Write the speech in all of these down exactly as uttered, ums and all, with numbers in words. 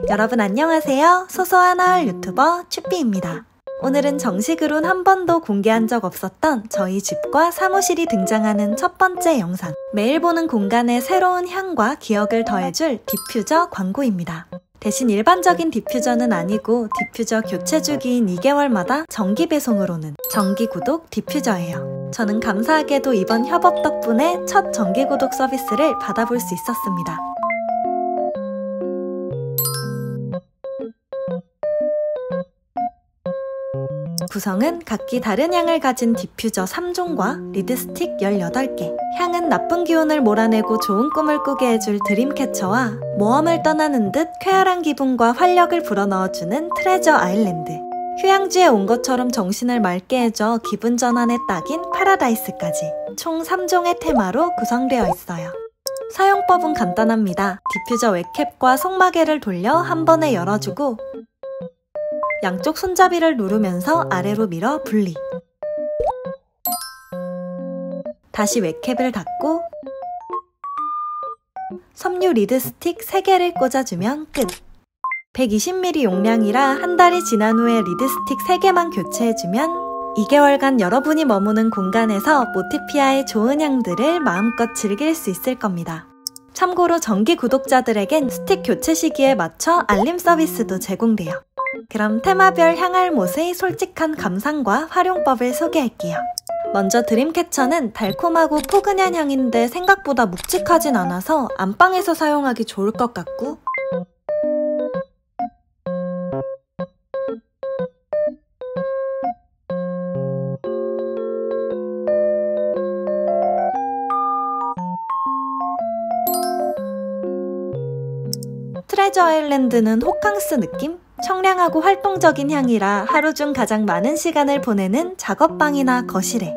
여러분 안녕하세요. 소소한 하울 유튜버 추삐입니다. 오늘은 정식으론 한 번도 공개한 적 없었던 저희 집과 사무실이 등장하는 첫 번째 영상. 매일 보는 공간에 새로운 향과 기억을 더해줄 디퓨저 광고입니다. 대신 일반적인 디퓨저는 아니고 디퓨저 교체 주기인 이 개월마다 정기 배송으로 오는 정기 구독 디퓨저예요. 저는 감사하게도 이번 협업 덕분에 첫 정기 구독 서비스를 받아볼 수 있었습니다. 구성은 각기 다른 향을 가진 디퓨저 삼 종과 리드 스틱 열여덟 개. 향은 나쁜 기운을 몰아내고 좋은 꿈을 꾸게 해줄 드림캐쳐와 모험을 떠나는 듯 쾌활한 기분과 활력을 불어넣어주는 트레저 아일랜드. 휴양지에 온 것처럼 정신을 맑게 해줘 기분 전환에 딱인 파라다이스까지 총 삼 종의 테마로 구성되어 있어요. 사용법은 간단합니다. 디퓨저 외캡과 속마개를 돌려 한 번에 열어주고 양쪽 손잡이를 누르면서 아래로 밀어 분리. 다시 외캡을 닫고 섬유 리드 스틱 세 개를 꽂아주면 끝! 백이십 밀리리터 용량이라 한 달이 지난 후에 리드 스틱 세 개만 교체해주면 이 개월간 여러분이 머무는 공간에서 모티피아의 좋은 향들을 마음껏 즐길 수 있을 겁니다. 참고로 정기 구독자들에겐 스틱 교체 시기에 맞춰 알림 서비스도 제공돼요. 그럼 테마별 향알못의 솔직한 감상과 활용법을 소개할게요. 먼저 드림캐쳐는 달콤하고 포근한 향인데 생각보다 묵직하진 않아서 안방에서 사용하기 좋을 것 같고 트레저 아일랜드는 호캉스 느낌? 청량하고 활동적인 향이라 하루 중 가장 많은 시간을 보내는 작업방이나 거실에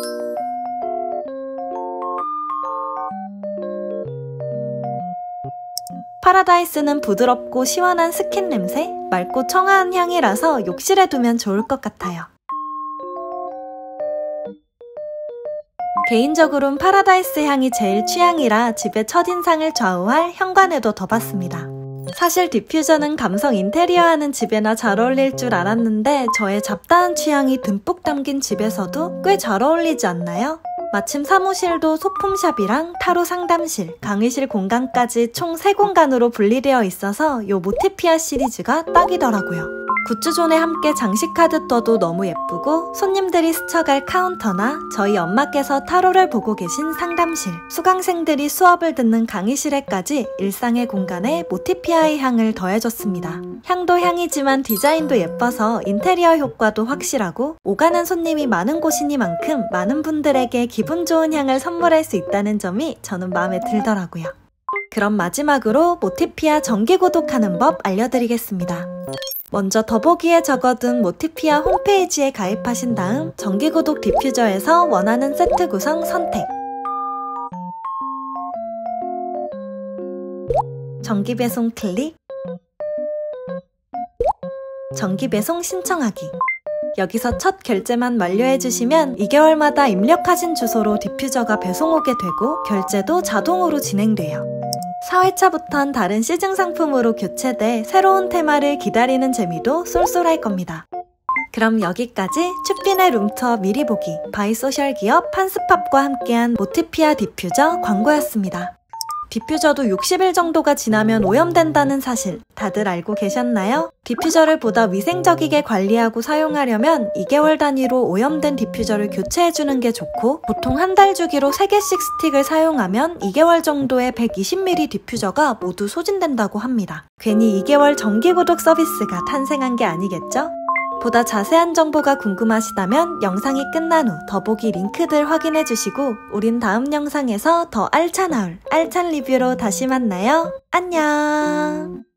파라다이스는 부드럽고 시원한 스킨 냄새, 맑고 청아한 향이라서 욕실에 두면 좋을 것 같아요. 개인적으로는 파라다이스 향이 제일 취향이라 집의 첫인상을 좌우할 현관에도 둬봤습니다. 사실 디퓨저는 감성 인테리어하는 집에나 잘 어울릴 줄 알았는데 저의 잡다한 취향이 듬뿍 담긴 집에서도 꽤 잘 어울리지 않나요? 마침 사무실도 소품샵이랑 타로 상담실, 강의실 공간까지 총 세 공간으로 분리되어 있어서 요 모티피아 시리즈가 딱이더라고요. 굿즈존에 함께 장식카드 떠도 너무 예쁘고 손님들이 스쳐갈 카운터나 저희 엄마께서 타로를 보고 계신 상담실, 수강생들이 수업을 듣는 강의실에까지 일상의 공간에 모티피아의 향을 더해줬습니다. 향도 향이지만 디자인도 예뻐서 인테리어 효과도 확실하고 오가는 손님이 많은 곳이니만큼 많은 분들에게 기분 좋은 향을 선물할 수 있다는 점이 저는 마음에 들더라고요. 그럼 마지막으로 모티피아 정기 구독하는 법 알려드리겠습니다. 먼저 더보기에 적어둔 모티피아 홈페이지에 가입하신 다음 정기구독 디퓨저에서 원하는 세트 구성 선택. 정기배송 클릭. 정기배송 신청하기. 여기서 첫 결제만 완료해주시면 이 개월마다 입력하신 주소로 디퓨저가 배송 오게 되고 결제도 자동으로 진행돼요. 사 회차부턴 다른 시즌 상품으로 교체돼 새로운 테마를 기다리는 재미도 쏠쏠할 겁니다. 그럼 여기까지 추삐네 룸투어 미리 보기 바이 소셜 기업 판스팝과 함께한 모티피아 디퓨저 광고였습니다. 디퓨저도 육십 일 정도가 지나면 오염된다는 사실 다들 알고 계셨나요? 디퓨저를 보다 위생적이게 관리하고 사용하려면 이 개월 단위로 오염된 디퓨저를 교체해주는 게 좋고 보통 한 달 주기로 세 개씩 스틱을 사용하면 이 개월 정도의 백이십 밀리리터 디퓨저가 모두 소진된다고 합니다. 괜히 이 개월 정기구독 서비스가 탄생한 게 아니겠죠? 보다 자세한 정보가 궁금하시다면 영상이 끝난 후 더보기 링크들 확인해주시고 우린 다음 영상에서 더 알찬 하울, 알찬 리뷰로 다시 만나요. 안녕!